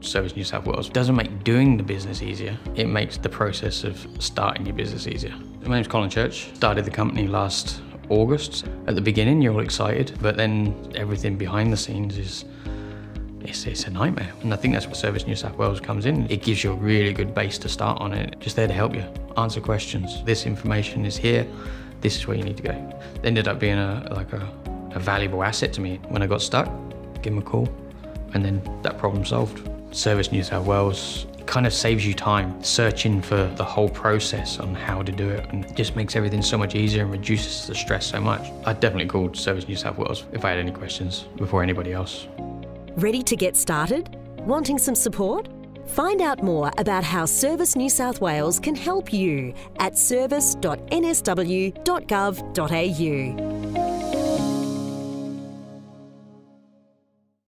Service New South Wales doesn't make doing the business easier, it makes the process of starting your business easier. My name's Colin Church, started the company last August. At the beginning you're all excited, but then everything behind the scenes is it's a nightmare. And I think that's where Service New South Wales comes in. It gives you a really good base to start on it. Just there to help you, answer questions. This information is here, this is where you need to go. It ended up being a valuable asset to me. When I got stuck, give them a call, and then that problem solved. Service New South Wales kind of saves you time searching for the whole process on how to do it, and just makes everything so much easier and reduces the stress so much. I'd definitely call Service New South Wales if I had any questions before anybody else. Ready to get started? Wanting some support? Find out more about how Service New South Wales can help you at service.nsw.gov.au.